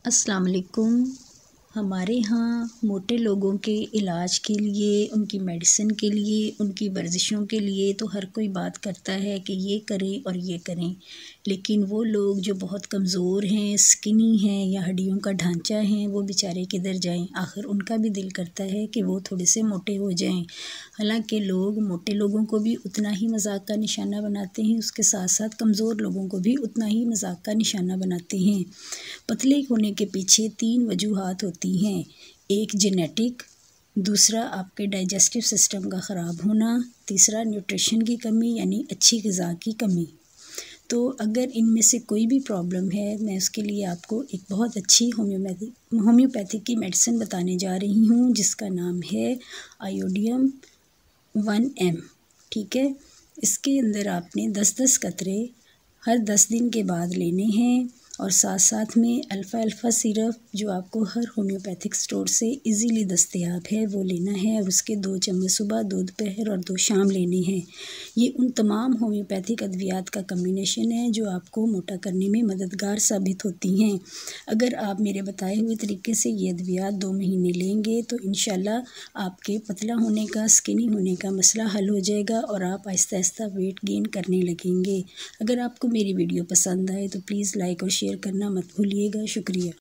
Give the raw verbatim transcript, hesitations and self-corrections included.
अस्सलाम वालेकुम। हमारे यहाँ मोटे लोगों के इलाज के लिए, उनकी मेडिसिन के लिए, उनकी वर्जिशों के लिए तो हर कोई बात करता है कि ये करें और ये करें, लेकिन वो लोग जो बहुत कमज़ोर हैं, स्किनी हैं या हड्डियों का ढांचा है, वो बेचारे किधर जाएं। आखिर उनका भी दिल करता है कि वो थोड़े से मोटे हो जाएं। हालांकि लोग मोटे लोगों को भी उतना ही मजाक का निशाना बनाते हैं, उसके साथ साथ कमज़ोर लोगों को भी उतना ही मजाक का निशाना बनाते हैं। पतले होने के पीछे तीन वजूहात होती हैं। एक जेनेटिक, दूसरा आपके डाइजेस्टिव सिस्टम का ख़राब होना, तीसरा न्यूट्रिशन की कमी यानी अच्छी ग़िज़ा की कमी। तो अगर इनमें से कोई भी प्रॉब्लम है, मैं उसके लिए आपको एक बहुत अच्छी होम्योपैथी होम्योपैथिक की मेडिसिन बताने जा रही हूँ, जिसका नाम है आयोडियम वन एम। ठीक है, इसके अंदर आपने दस दस कतरे हर दस दिन के बाद लेने हैं और साथ साथ में अल्फ़ा अल्फ़ा सिरप जो आपको हर होम्योपैथिक स्टोर से इजीली दस्तयाब है वो लेना है, और उसके दो चम्मच सुबह, दो दोपहर और दो शाम लेने हैं। ये उन तमाम होम्योपैथिक अद्वियात का कम्बिनेशन है जो आपको मोटा करने में मददगार साबित होती हैं। अगर आप मेरे बताए हुए तरीके से ये अद्वियात दो महीने लेंगे तो इंशाल्लाह आपके पतला होने का, स्किनी होने का मसला हल हो जाएगा और आप आहिस्ता आहिस्ता वेट गेन करने लगेंगे। अगर आपको मेरी वीडियो पसंद आए तो प्लीज़ लाइक और शेयर करना मत भूलिएगा। शुक्रिया।